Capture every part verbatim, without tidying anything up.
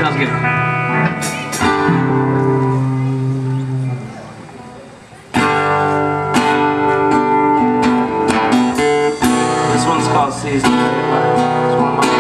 Sounds good. This one's called Season. It's one of my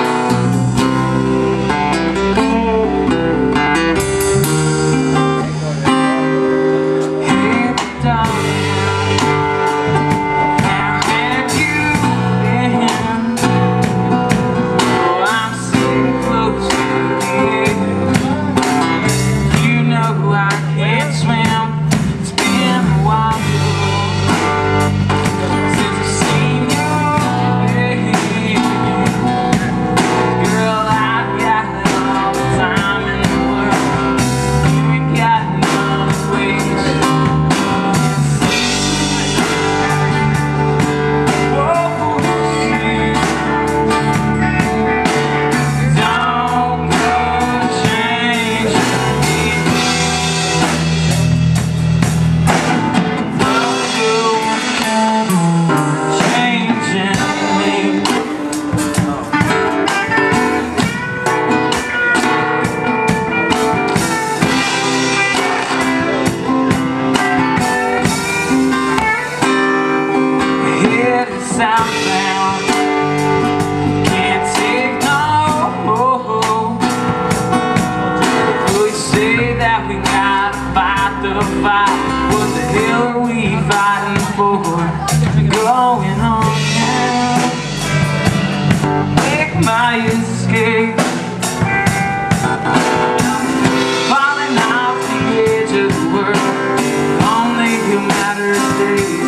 southbound, can't take no. We say that we gotta fight the fight. What the hell are we fighting for? Going on now, make my escape. Falling off the edge of the world, only a matter of days.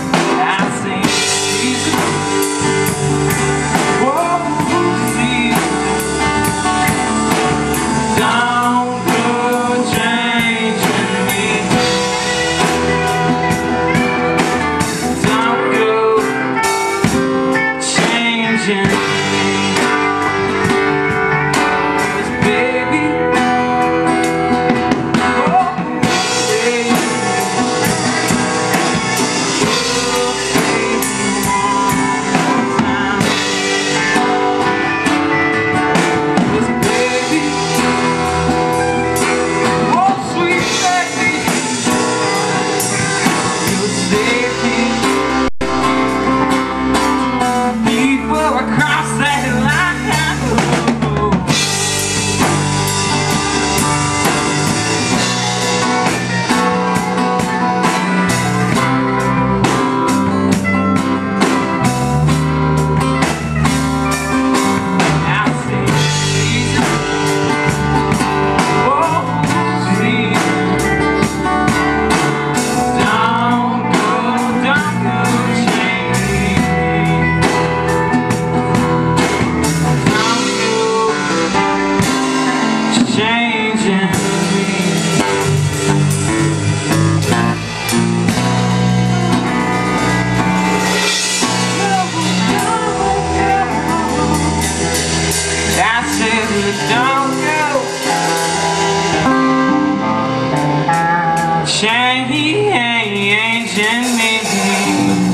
Don't go changing me.